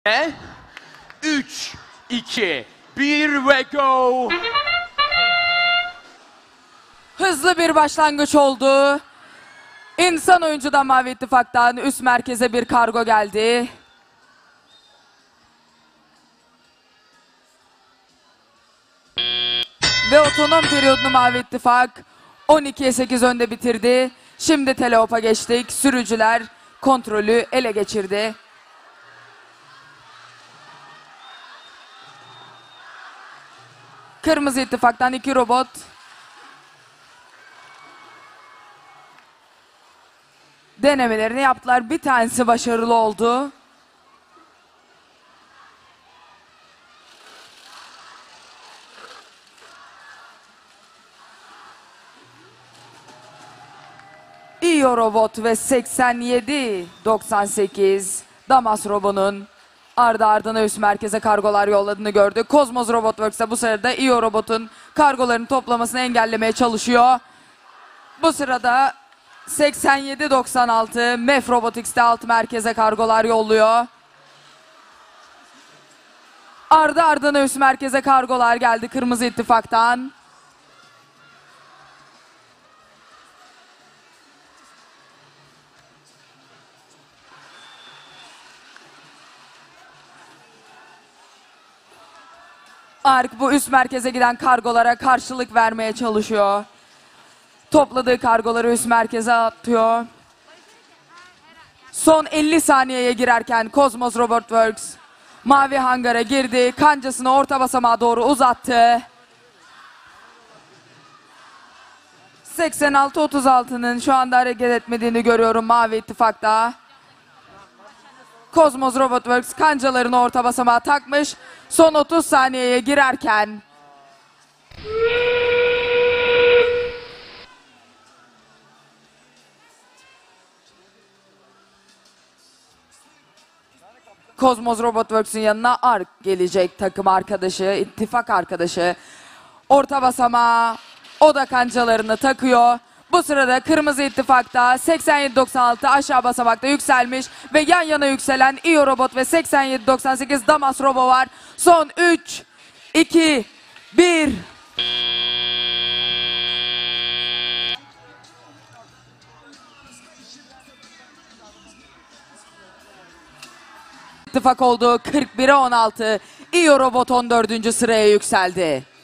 3, 2, 1 ve go! Hızlı bir başlangıç oldu. İnsan oyuncudan Mavi İttifak'tan üst merkeze bir kargo geldi. Ve otonom periyodunu Mavi İttifak 12'ye 8 önde bitirdi. Şimdi teleopa geçtik. Sürücüler kontrolü ele geçirdi. Kırmızı İttifak'tan 2 robot. Denemelerini yaptılar. Bir tanesi başarılı oldu. İyo Robot ve 87-98 Damas Robot'un ardı ardına üst merkeze kargolar yolladığını gördü. Cosmos Robotworks da bu sırada İyo Robot'un kargolarını toplamasını engellemeye çalışıyor. Bu sırada 87-96 MEF Robotics'te alt merkeze kargolar yolluyor. Ardı ardına üst merkeze kargolar geldi Kırmızı İttifak'tan. Ark bu üst merkeze giden kargolara karşılık vermeye çalışıyor. Topladığı kargoları üst merkeze atıyor. Son 50 saniyeye girerken Cosmos Robotworks mavi hangara girdi. Kancasını orta basamağa doğru uzattı. 86-36'nın şu anda hareket etmediğini görüyorum Mavi İttifak'ta. Cosmos Robotworks kancalarını orta basamağa takmış. Son 30 saniyeye girerken Cosmos Robotworks'ün yanına Ark gelecek, takım arkadaşı, ittifak arkadaşı. Orta basamağa o da kancalarını takıyor. Bu sırada Kırmızı İttifak'ta 87-96 aşağı basamakta yükselmiş ve yan yana yükselen İyo Robot ve 87-98 Damas Robo var. Son 3, 2, 1. İttifak oldu. 41'e 16. İyo Robot 14. sıraya yükseldi.